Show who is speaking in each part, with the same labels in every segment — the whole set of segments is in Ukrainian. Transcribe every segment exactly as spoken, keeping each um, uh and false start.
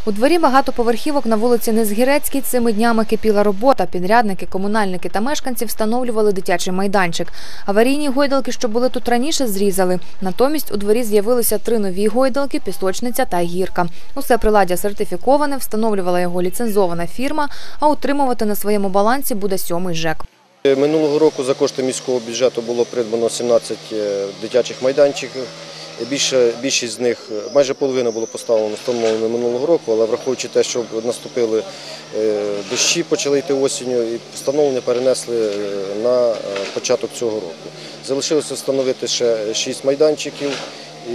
Speaker 1: У дворі багатоповерхівок на вулиці Незгірецькій цими днями кипіла робота. Підрядники, комунальники та мешканці встановлювали дитячий майданчик. Аварійні гойдалки, що були тут раніше, зрізали. Натомість у дворі з'явилися три нові гойдалки, пісочниця та гірка. Усе приладдя сертифіковане, встановлювала його ліцензована фірма, а утримувати на своєму балансі буде сьомий ЖЕК.
Speaker 2: Минулого року за кошти міського бюджету було придбано сімнадцять дитячих майданчиків. Більше, більшість з них, майже половина було поставлено, встановлено минулого року, але враховуючи те, що наступили дощі, почали йти осінню, і встановлення перенесли на початок цього року. Залишилося встановити ще шість майданчиків, і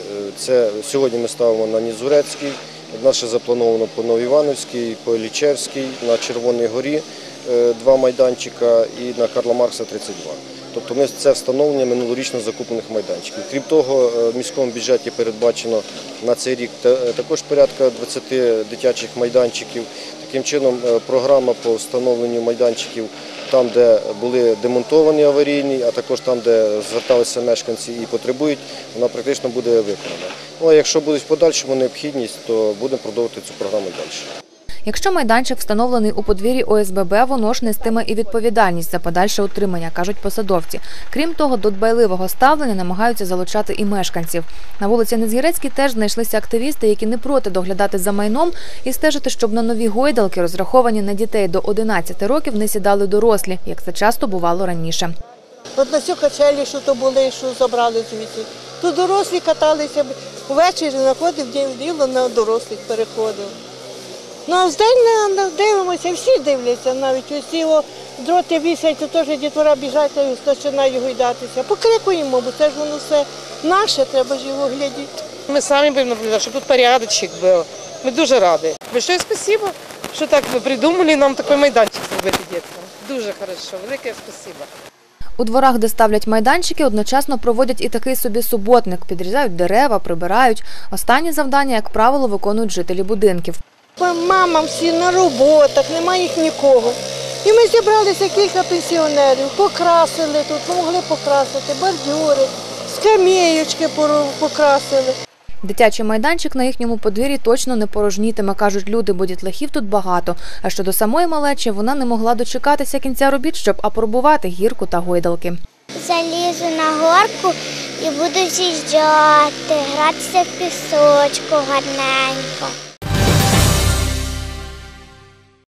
Speaker 2: це сьогодні ми ставимо на Незгірецькій, наше заплановано по Новоіванівській, по Іллічевській, на Червоній горі два майданчика і на Карла Маркса тридцять два. Тобто ми це встановлення минулорічно закуплених майданчиків. Крім того, в міському бюджеті передбачено на цей рік також порядка двадцяти дитячих майданчиків. Таким чином, програма по встановленню майданчиків там, де були демонтовані аварійні, а також там, де зверталися мешканці і потребують, вона практично буде виконана. Ну, а якщо буде в подальшому необхідність, то будемо продовжувати цю програму далі.
Speaker 1: Якщо майданчик встановлений у подвір'ї О С Б Б, воно ж нестиме і відповідальність за подальше утримання, кажуть посадовці. Крім того, до дбайливого ставлення намагаються залучати і мешканців. На вулиці Незгірецькій теж знайшлися активісти, які не проти доглядати за майном і стежити, щоб на нові гойдалки, розраховані на дітей до одинадцяти років, не сідали дорослі, як це часто бувало раніше.
Speaker 3: От на цю качелі, що то були, що забрали звідси. Тут дорослі каталися, ввечері знаходив, діло на дорослих переходив. Ну, а вдень дивимося, всі дивляться, навіть усі дроти вісять, то теж дітвора біжать і починає гойдатися. Покрикуємо, бо це ж воно все наше, треба ж його глядіти.
Speaker 4: Ми самі будемо наблюдати, щоб тут порядочок був. Ми дуже раді. Большое спасибо, що так ви придумали нам такий майданчик зробити діткам. Дуже хорошо, велике спасибо.
Speaker 1: У дворах, де ставлять майданчики, одночасно проводять і такий собі суботник. Підрізають дерева, прибирають. Останні завдання, як правило, виконують жителі будинків.
Speaker 3: Мама всі на роботах, немає їх нікого. І ми зібралися кілька пенсіонерів, покрасили тут, могли покрасити, бордюри, скамеєчки покрасили.
Speaker 1: Дитячий майданчик на їхньому подвір'ї точно не порожнітиме, кажуть люди, бо дітлахів тут багато. А щодо самої малечі, вона не могла дочекатися кінця робіт, щоб апробувати гірку та гойдалки.
Speaker 5: Залізу на горку і буду з'їжджати, гратися в пісочку гарненько.